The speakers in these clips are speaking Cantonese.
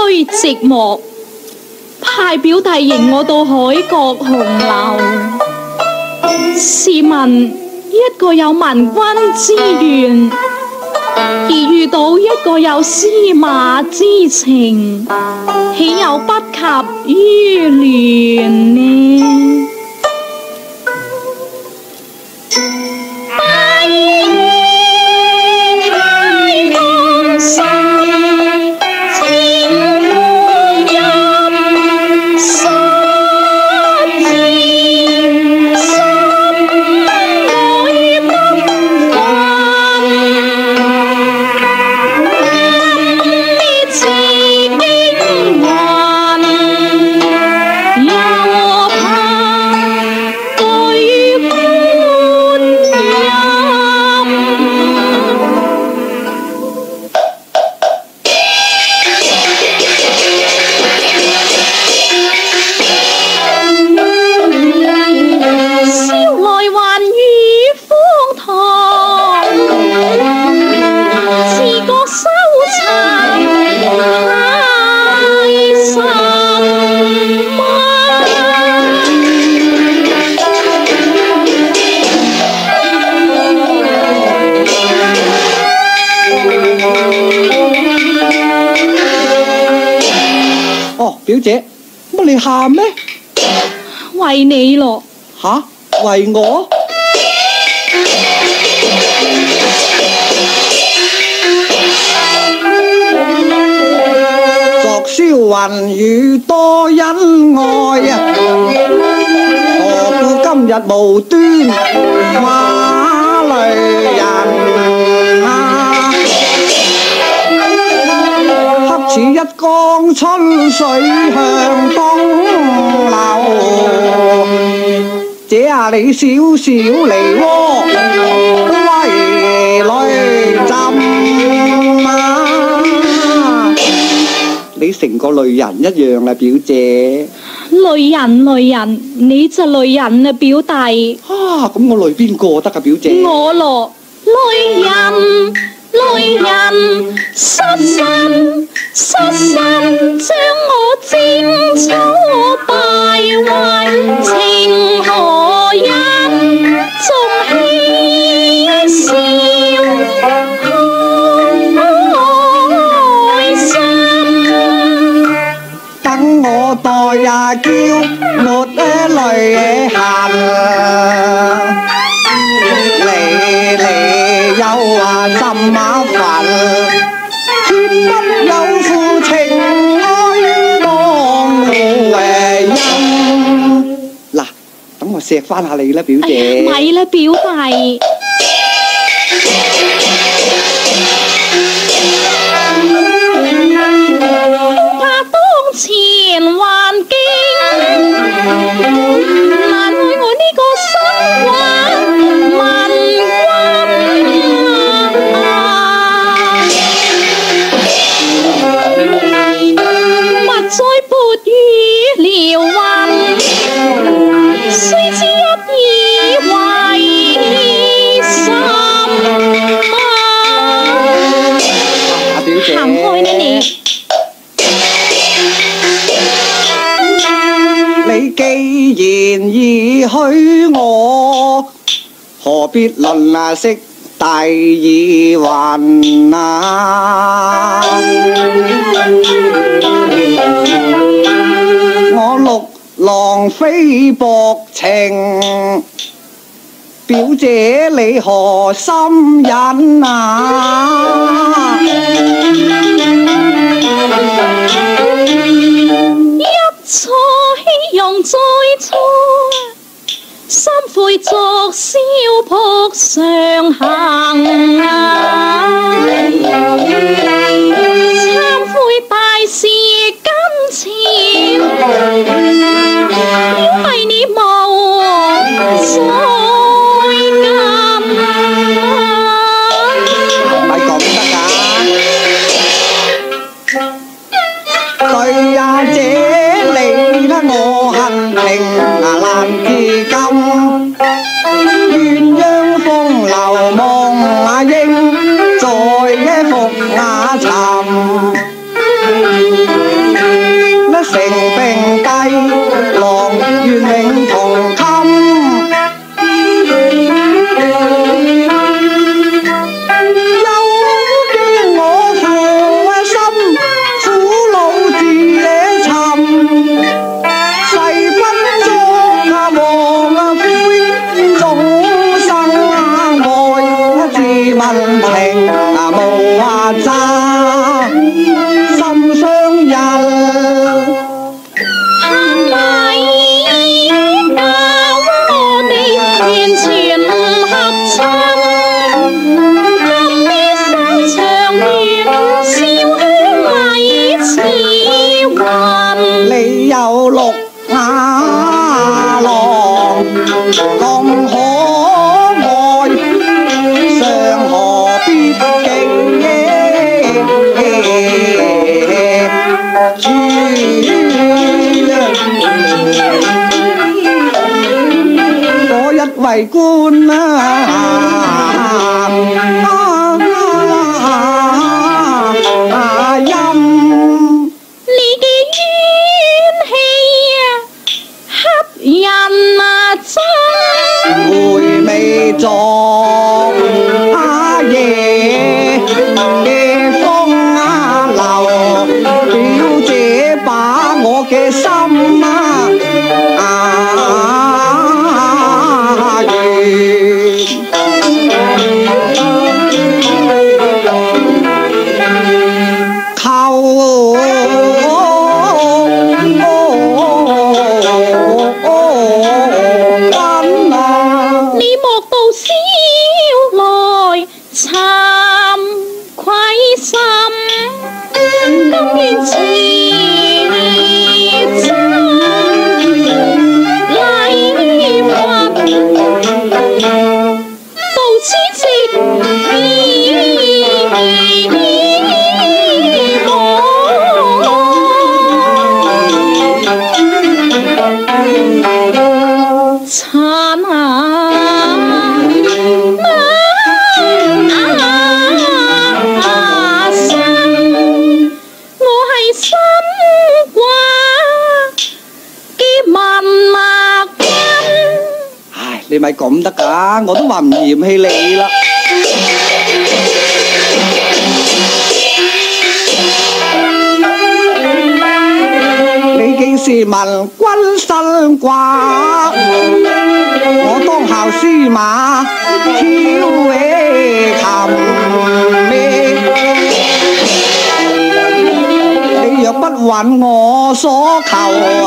寂寞，派表弟迎我到海角紅樓。試問一個有文君之願，而遇到一個有司馬之情，豈有不及於戀呢？ 表姐，乜你喊咩？ 為你咯。 吓？為我？昨宵雲雨多恩愛啊，何故今日無端灑淚人啊？恰似一江春水向東流，這下你小小梨渦為淚浸啊！你成個淚人一樣啦，表姐。 淚人，你就淚人啊，表弟。 咁我淚邊個得㗎，表姐？ 我咯，淚人，失身將我剪草敗壞，情何因縱嬉笑開心？ 等我待呀嬌，沒淚痕，離憂啊心啊煩，天不有負情愛當護因。嗱，等我錫返下你啦，表姐。 咪啦，表弟。怕當前環境難為我呢個心懷文君勿再撥雨撩雲，雖知一意為心行開呢你。 你既然已許我，何必論色第二還啊？我陸浪非薄情，表姐你何心忍啊？ 錯希容再錯，心悔昨宵撲上行啊！懺悔大事跟前，因為你無再暗咪講得㗎？對呀，姐。我恨情難自禁，鴛鴦風流夢英。 為官陰。 你嘅怨氣啊，黑人啊憎。 回味作夜嘅風流，表姐把我嘅心你咪咁得㗎，我都話唔嫌棄你啦。你竟是問君身掛，我當校司馬挑起琴咩？你若不允我所求，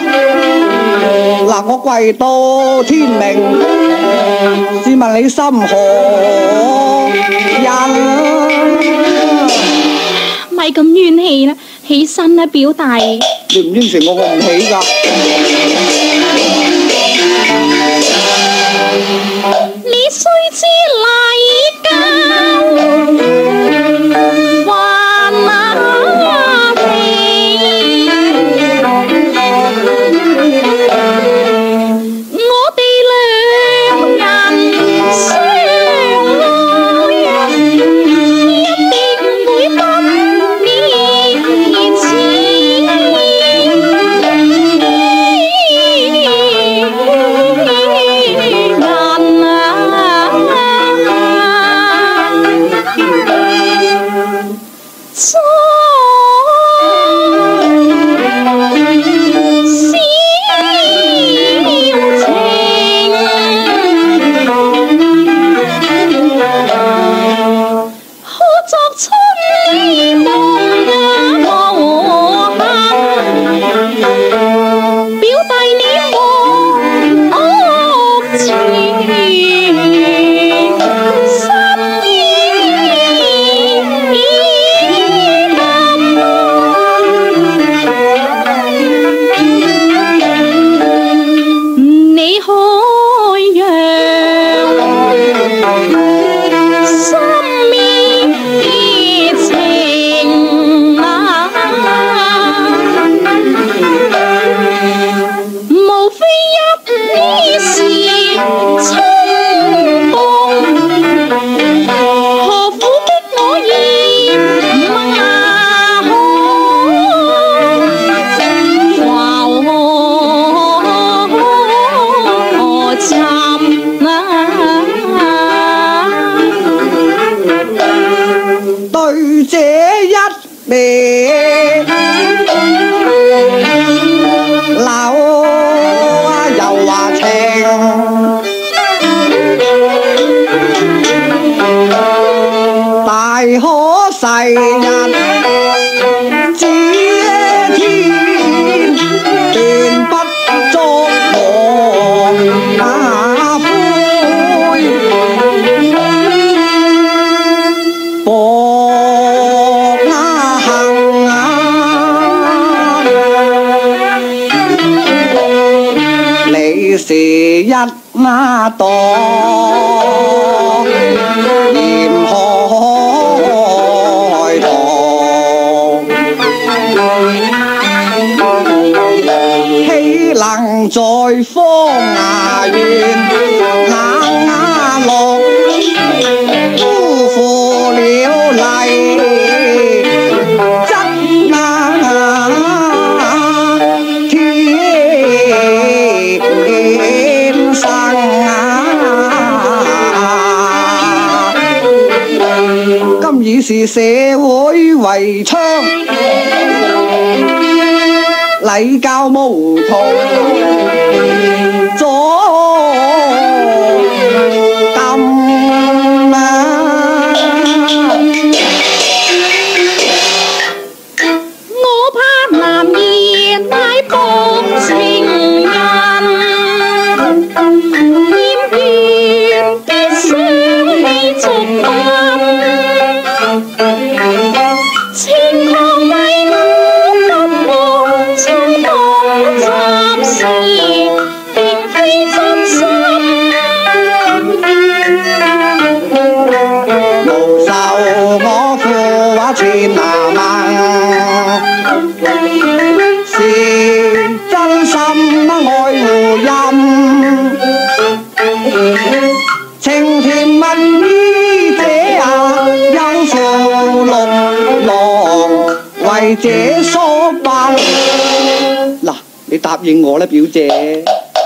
嗱我跪到天明，試問你心何人？ 咪咁怨氣啦，起身啦，表弟。 你唔應承我，我唔起㗎。 你須知禮教還那地，我哋兩人相愛，一定會不變痴。對這一別柳又話情，大可世人這天斷不作我灰。是一朵嚴海棠，豈能在荒崖原冷已是社會遺倡，禮教無同，左禁啊！ 我怕男兒太薄情人，厭倦的想你逐分，情狂為我不忘衝動，暫時並非真心。 無受我負話千拿萬，是真心愛護音，情甜蜜於這有負六郎為這所辦。嗱，你答應我啦，表姐。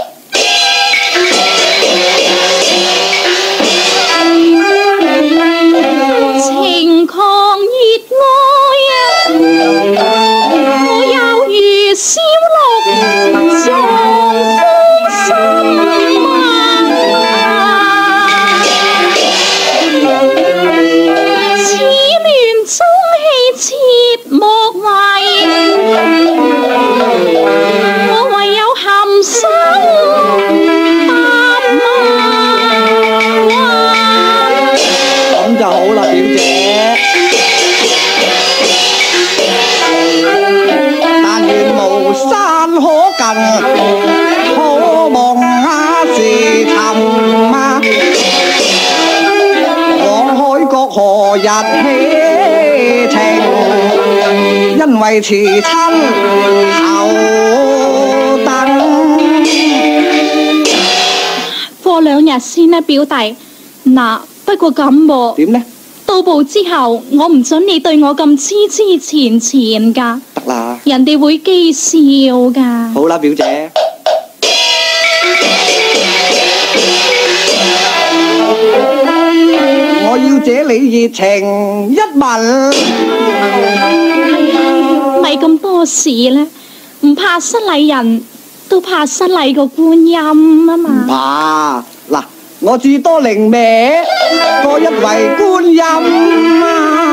情狂熱愛我猶如小鹿撞風心似亂中氣切莫為，我唯有含羞咁就好啦，表姐。但願無山可近，可望是尋啊！往海角何日起程？因為辭親後等。 過兩日先啦，表弟。嗱，不過咁喎。 點呢？ 到埗之後，我唔准你對我咁痴痴纏纏噶。 得啦。 人哋會譏笑噶。 好啦，表姐。我要這裏熱情一吻。 咪咁多事呢？唔怕失禮人，都怕失禮個觀音啊嘛。 唔怕。嗱，我至多靈名，多一位觀音啊！